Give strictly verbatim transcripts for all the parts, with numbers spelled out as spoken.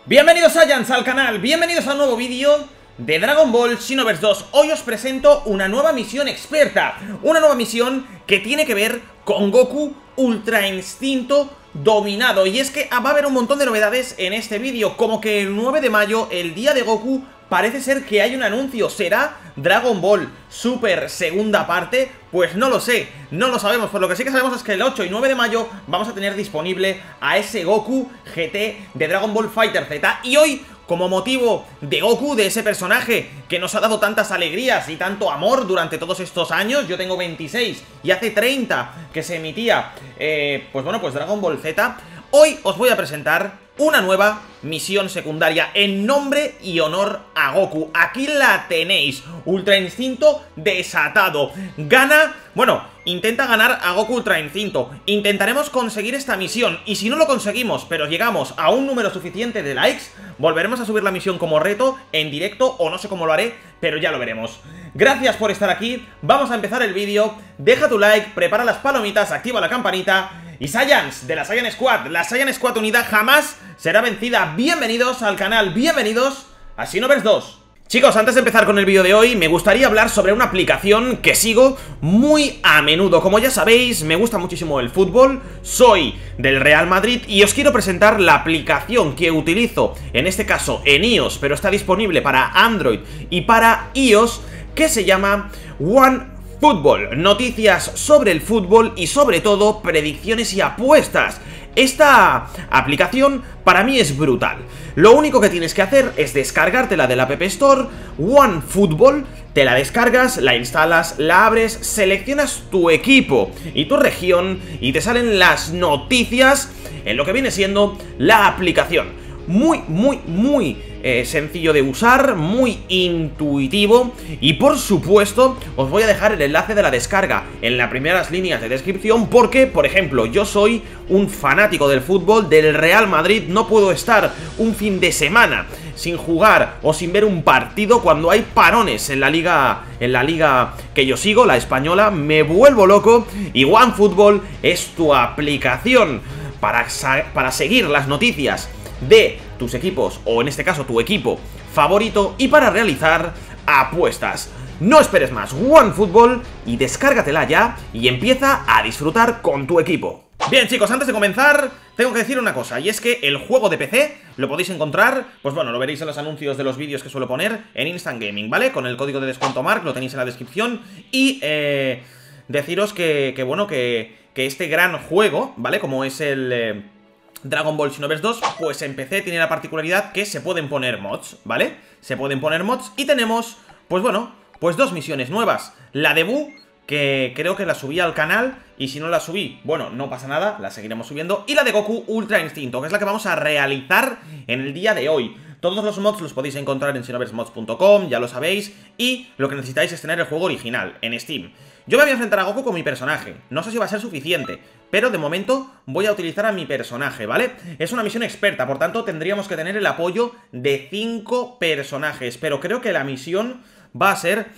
Bienvenidos Saiyans al canal, bienvenidos a un nuevo vídeo de Dragon Ball Xenoverse dos. Hoy os presento una nueva misión experta, una nueva misión que tiene que ver con Goku Ultra Instinto dominado. Y es que va a haber un montón de novedades en este vídeo, como que el nueve de mayo, el día de Goku, parece ser que hay un anuncio. ¿Será Dragon Ball Super segunda parte? Pues no lo sé, no lo sabemos. Por lo que sí que sabemos es que el ocho y nueve de mayo vamos a tener disponible a ese Goku G T de Dragon Ball Fighter Z. Y hoy, como motivo de Goku, de ese personaje que nos ha dado tantas alegrías y tanto amor durante todos estos años, yo tengo veintiséis y hace treinta que se emitía, eh, pues bueno, pues Dragon Ball Z. Hoy os voy a presentar una nueva misión secundaria en nombre y honor a Goku. Aquí la tenéis, Ultra Instinto desatado. Gana, bueno, intenta ganar a Goku Ultra Instinto. Intentaremos conseguir esta misión y si no lo conseguimos, pero llegamos a un número suficiente de likes, volveremos a subir la misión como reto en directo o no sé cómo lo haré, pero ya lo veremos. Gracias por estar aquí, vamos a empezar el vídeo. Deja tu like, prepara las palomitas, activa la campanita. Y Saiyans, de la Saiyan Squad, la Saiyan Squad unida jamás será vencida. Bienvenidos al canal, bienvenidos a Xenoverse dos. Chicos, antes de empezar con el vídeo de hoy, me gustaría hablar sobre una aplicación que sigo muy a menudo. Como ya sabéis, me gusta muchísimo el fútbol, soy del Real Madrid y os quiero presentar la aplicación que utilizo, en este caso en iOS, pero está disponible para Android y para iOS, que se llama OneFootball. Noticias sobre el fútbol y sobre todo predicciones y apuestas. Esta aplicación para mí es brutal. Lo único que tienes que hacer es descargártela de la App Store, OneFootball, te la descargas, la instalas, la abres, seleccionas tu equipo y tu región y te salen las noticias en lo que viene siendo la aplicación. Muy, muy, muy eh, sencillo de usar, muy intuitivo y por supuesto os voy a dejar el enlace de la descarga en las primeras líneas de descripción porque, por ejemplo, yo soy un fanático del fútbol, del Real Madrid, no puedo estar un fin de semana sin jugar o sin ver un partido cuando hay parones en la liga, en la liga que yo sigo, la española, me vuelvo loco y OneFootball es tu aplicación para, para seguir las noticias de tus equipos, o en este caso tu equipo favorito, y para realizar apuestas. No esperes más, OneFootball, y descárgatela ya y empieza a disfrutar con tu equipo. Bien chicos, antes de comenzar tengo que decir una cosa, y es que el juego de P C lo podéis encontrar, pues bueno, lo veréis en los anuncios de los vídeos que suelo poner en Instant Gaming, ¿vale? Con el código de descuento Mark, lo tenéis en la descripción. Y eh, deciros que, que bueno, que, que este gran juego, ¿vale? Como es el... Eh, Dragon Ball Xenoverse dos, pues en P C tiene la particularidad que se pueden poner mods, ¿vale? Se pueden poner mods y tenemos, pues bueno, pues dos misiones nuevas. La de Buu, que creo que la subí al canal y si no la subí, bueno, no pasa nada, la seguiremos subiendo. Y la de Goku Ultra Instinto, que es la que vamos a realizar en el día de hoy. Todos los mods los podéis encontrar en xenoverse mods punto com, ya lo sabéis. Y lo que necesitáis es tener el juego original en Steam. Yo me voy a enfrentar a Goku con mi personaje. No sé si va a ser suficiente, pero de momento voy a utilizar a mi personaje, ¿vale? Es una misión experta, por tanto tendríamos que tener el apoyo de cinco personajes. Pero creo que la misión va a ser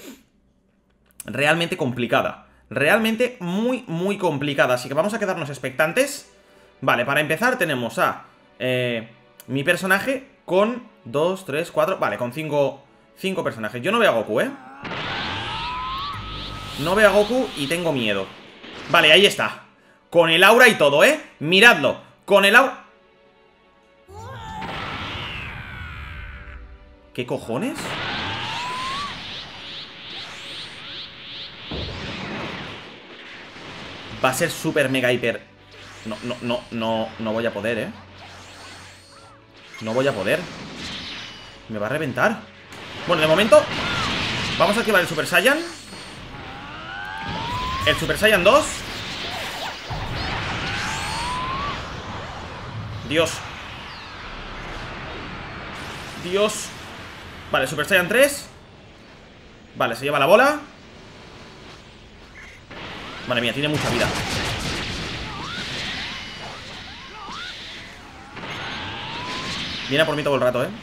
realmente complicada. Realmente muy, muy complicada. Así que vamos a quedarnos expectantes. Vale, para empezar tenemos a eh, mi personaje con dos, tres, cuatro... Vale, con cinco, cinco personajes. Yo no veo a Goku, ¿eh? No veo a Goku y tengo miedo. Vale, ahí está. Con el aura y todo, ¿eh? Miradlo. Con el aura... ¿Qué cojones? Va a ser super mega hiper... No, no, no, no, no voy a poder, ¿eh? No voy a poder. Me va a reventar. Bueno, de momento vamos a activar el Super Saiyan. El Super Saiyan dos. Dios. Dios. Vale, Super Saiyan tres. Vale, se lleva la bola. Madre mía, tiene mucha vida. Viene a por mí todo el rato, ¿eh?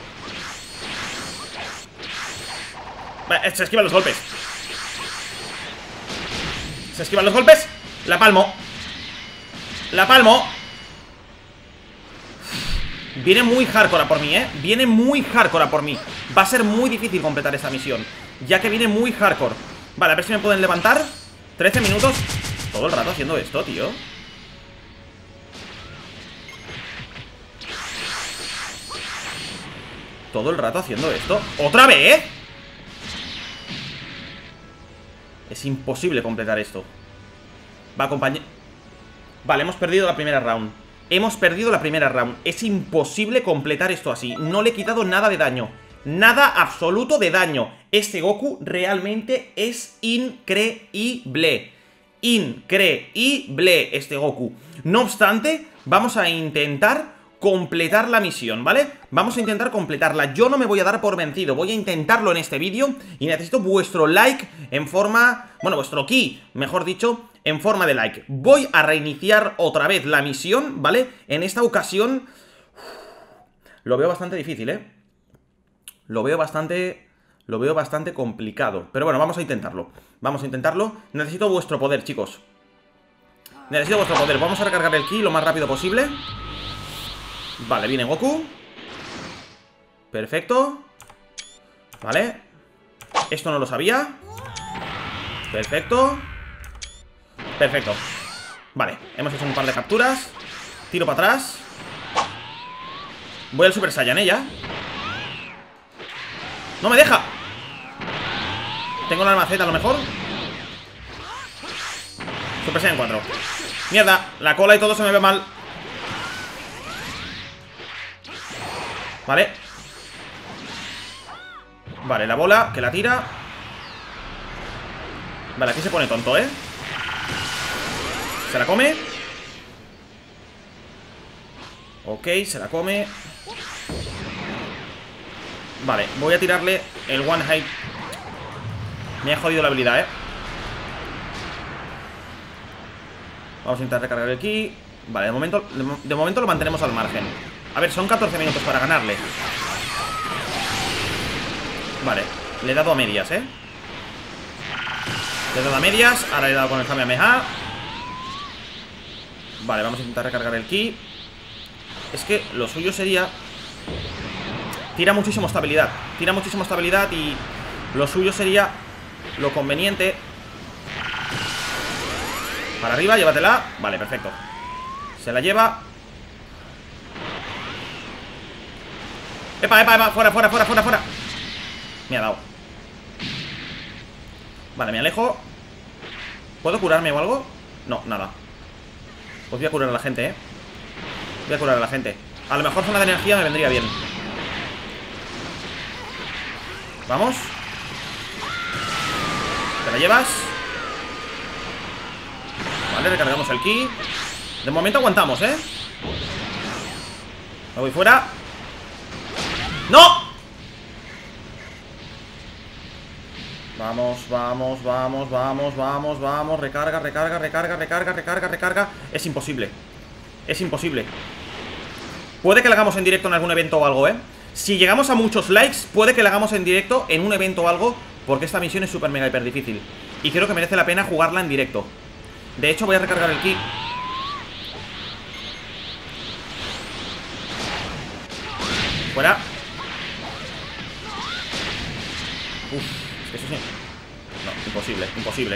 Vale, se esquivan los golpes. Se esquivan los golpes. La palmo. La palmo. Viene muy hardcore a por mí, ¿eh? Viene muy hardcore a por mí. Va a ser muy difícil completar esta misión, ya que viene muy hardcore. Vale, a ver si me pueden levantar. trece minutos. Todo el rato haciendo esto, tío. Todo el rato haciendo esto. ¿Otra vez? Es imposible completar esto. Va, compañero. Vale, hemos perdido la primera round. Hemos perdido la primera round. Es imposible completar esto así. No le he quitado nada de daño. Nada absoluto de daño. Este Goku realmente es increíble. Increíble este Goku. No obstante, vamos a intentar completar la misión, ¿vale? Vamos a intentar completarla. Yo no me voy a dar por vencido. Voy a intentarlo en este vídeo. Y necesito vuestro like en forma... Bueno, vuestro ki, mejor dicho, en forma de like. Voy a reiniciar otra vez la misión, ¿vale? En esta ocasión... Lo veo bastante difícil, ¿eh? Lo veo bastante... Lo veo bastante complicado. Pero bueno, vamos a intentarlo. Vamos a intentarlo. Necesito vuestro poder, chicos. Necesito vuestro poder. Vamos a recargar el ki lo más rápido posible. Vale, viene Goku. Perfecto. Vale. Esto no lo sabía. Perfecto. Perfecto. Vale, hemos hecho un par de capturas. Tiro para atrás. Voy al Super Saiyan, ¿eh? Ya. ¡No me deja! Tengo la almaceta a lo mejor. Super Saiyan cuatro. Mierda, la cola y todo se me ve mal. Vale. Vale, la bola, que la tira. Vale, aquí se pone tonto, ¿eh? Se la come. Ok, se la come. Vale, voy a tirarle el One Hit. Me ha jodido la habilidad, ¿eh? Vamos a intentar recargar el ki. Vale, de momento, de, de momento lo mantenemos al margen. A ver, son catorce minutos para ganarle. Vale, le he dado a medias, ¿eh? Le he dado a medias. Ahora le he dado con el Kamehameha. Vale, vamos a intentar recargar el ki. Es que lo suyo sería... Tira muchísimo estabilidad. Tira muchísimo estabilidad y... Lo suyo sería... Lo conveniente... Para arriba, llévatela. Vale, perfecto. Se la lleva. Epa, epa, epa, fuera, fuera, fuera, fuera, fuera. Me ha dado. Vale, me alejo. ¿Puedo curarme o algo? No, nada. Pues voy a curar a la gente, eh Voy a curar a la gente. A lo mejor zona de energía me vendría bien. Vamos. Te la llevas. Vale, recargamos el ki. De momento aguantamos, ¿eh? Me voy fuera. ¡No! Vamos, vamos, vamos, vamos, vamos, vamos. Recarga, recarga, recarga, recarga, recarga, recarga. Es imposible. Es imposible. Puede que lo hagamos en directo en algún evento o algo, ¿eh? Si llegamos a muchos likes, puede que lo hagamos en directo en un evento o algo, porque esta misión es súper mega hiper difícil. Y creo que merece la pena jugarla en directo. De hecho, voy a recargar el ki. Fuera. Uf, es que eso sí. No, imposible, imposible.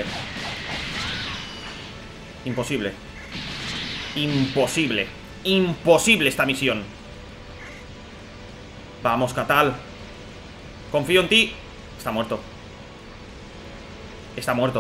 Imposible. Imposible. Imposible esta misión. Vamos, Catal. Confío en ti. Está muerto. Está muerto.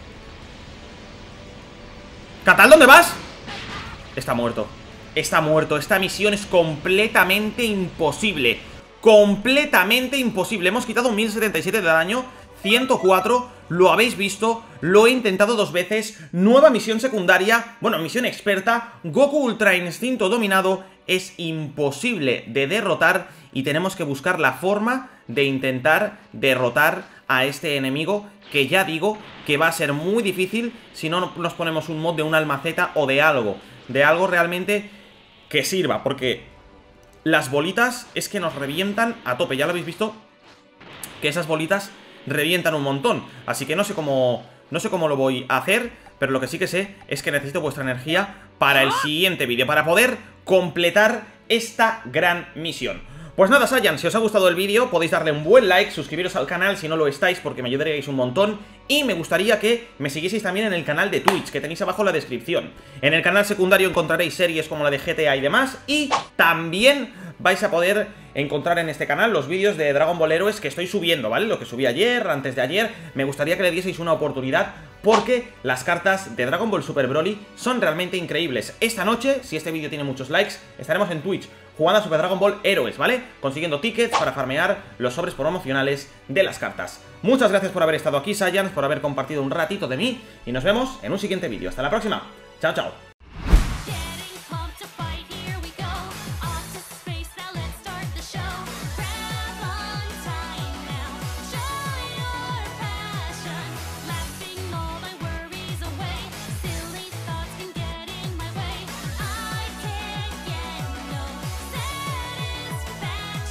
¿Catal, dónde vas? Está muerto. Está muerto. Esta misión es completamente imposible. Completamente imposible. Hemos quitado mil setenta y siete de daño, ciento cuatro. Lo habéis visto. Lo he intentado dos veces. Nueva misión secundaria. Bueno, misión experta. Goku Ultra Instinto dominado. Es imposible de derrotar. Y tenemos que buscar la forma de intentar derrotar a este enemigo, que ya digo que va a ser muy difícil si no nos ponemos un mod de una almaceta o de algo. De algo realmente que sirva, porque las bolitas es que nos revientan a tope. Ya lo habéis visto, que esas bolitas revientan un montón. Así que no sé cómo, no sé cómo lo voy a hacer, pero lo que sí que sé es que necesito vuestra energía para el siguiente vídeo, para poder completar esta gran misión. Pues nada, Saiyans, si os ha gustado el vídeo podéis darle un buen like, suscribiros al canal si no lo estáis porque me ayudaríais un montón. Y me gustaría que me siguieseis también en el canal de Twitch, que tenéis abajo en la descripción. En el canal secundario encontraréis series como la de G T A y demás. Y también vais a poder encontrar en este canal los vídeos de Dragon Ball Heroes que estoy subiendo, ¿vale? Lo que subí ayer, antes de ayer. Me gustaría que le dieseis una oportunidad porque las cartas de Dragon Ball Super Broly son realmente increíbles. Esta noche, si este vídeo tiene muchos likes, estaremos en Twitch jugando a Super Dragon Ball Heroes, ¿vale? Consiguiendo tickets para farmear los sobres promocionales de las cartas. Muchas gracias por haber estado aquí, Saiyans, por haber compartido un ratito de mí, y nos vemos en un siguiente vídeo. Hasta la próxima. Chao, chao.